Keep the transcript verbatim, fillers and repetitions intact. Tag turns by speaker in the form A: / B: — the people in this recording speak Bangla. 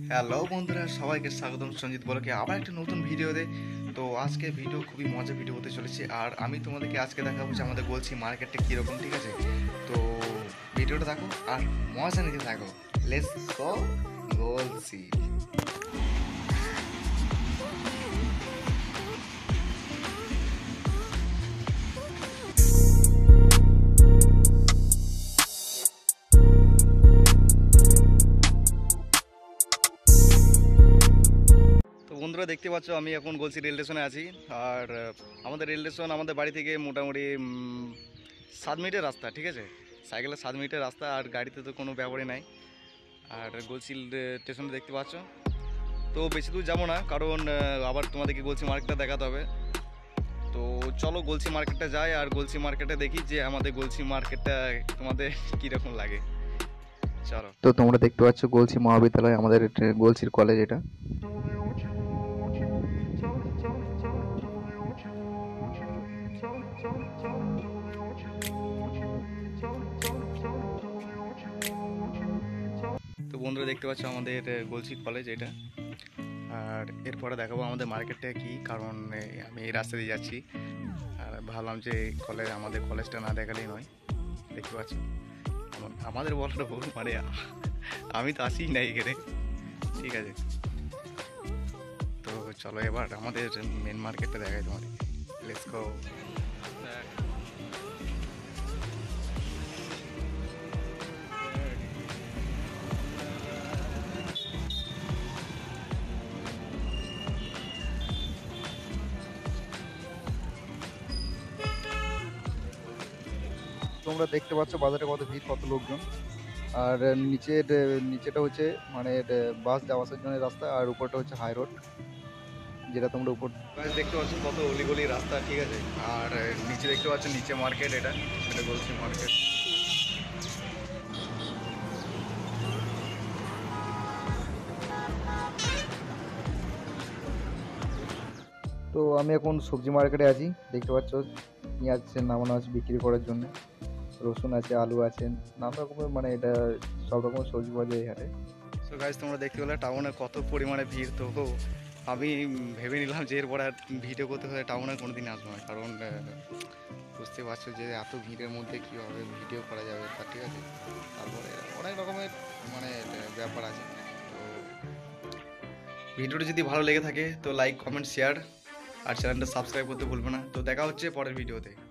A: হ্যালো বন্ধুরা, সবাইকে স্বাগতম সঞ্জিত বলকে আবার একটা নতুন ভিডিওতে। তো আজকে ভিডিও খুবই মজা ভিডিও হতে চলেছে, আর আমি তোমাদেরকে আজকে দেখাবো যে আমাদের গলসি মার্কেটটা কীরকম, ঠিক আছে? তো ভিডিওটা দেখো আর মজা নিতে থাকো। Let's go Galsi. বন্ধুরা দেখতে পাচ্ছ আমি এখন গলসি রেল স্টেশনে আছি। আর আমাদের রেল স্টেশন আমাদের বাড়ি থেকে মোটামুটি সাত মিনিটের রাস্তা, ঠিক আছে? সাইকেলে সাত মিনিটের রাস্তা, আর গাড়িতে তো কোনো ব্যাপারই নাই। আর গলসি স্টেশনে দেখতে পাচ্ছ, তো বেশি দূর যাবো না, কারণ আবার তোমাদেরকে গলসি মার্কেটটা দেখাতে হবে। তো চলো গলসি মার্কেটটা যাই, আর গলসি মার্কেটে দেখি যে আমাদের গলসি মার্কেটটা তোমাদের কীরকম লাগে। চলো। তো তোমরা দেখতে পাচ্ছ গলসি মহাবিদ্যালয়, আমাদের গলসির কলেজ এটা। তো বন্ধুরা দেখতে পাচ্ছ আমাদের গলসি কলেজ এটা। আর এরপরে দেখাবো আমাদের মার্কেটটা কি, কারণ আমি এই রাস্তা দিয়ে যাচ্ছি আর ভাবলাম যে কলেজ আমাদের কলেজটা না দেখালেই নয়। দেখতে পাচ্ছ আমাদের বলাটা ভুল, মানে আমি তো আসি না এখানে, ঠিক আছে? তো চলো এবার আমাদের মেন মার্কেটটা দেখাই তোমাদের। Let's go. তোমরা দেখতে পাচ্ছ বাজারে কত ভিড়, কত লোকজন। আর নিচের নিচেটা হচ্ছে মানে বাস যাওয়া আসার জন্য রাস্তা, আর উপরটা হচ্ছে হাই রোড, যেটা তোমরা উপর দেখতে পাচ্ছ কত অলিগলি রাস্তা, ঠিক আছে? আর নিচে দেখতে পাচ্ছ নিচে মার্কেট, এটা এটা গলসি মার্কেট। তো আমি এখন সবজি মার্কেটে আছি, দেখতে পাচ্ছ পেঁয়াজ নামানো আছে বিক্রি করার জন্য, রসুন আছে, আলু আছে, নানা রকমের, মানে এটা সব রকমের সবজি পাওয়া যায় এখানে। সো গাইস তোমরা দেখতে পেলে টাউনে কত পরিমাণে ভিড়। তো আমি ভেবে নিলাম যে এরপর আর ভিডিও করতে হলে টাউনে কোনো দিন আসবো না, কারণ বুঝতে পারছো যে এত ভিড়ের মধ্যে কীভাবে ভিডিও করা যাবে তা, ঠিক আছে? তারপরে অনেক রকমের মানে ব্যাপার আছে। তো ভিডিওটি যদি ভালো লেগে থাকে তো লাইক, কমেন্ট, শেয়ার আর চ্যানেলটা সাবস্ক্রাইব করতে ভুলবে না। তো দেখা হচ্ছে পরের ভিডিওতে।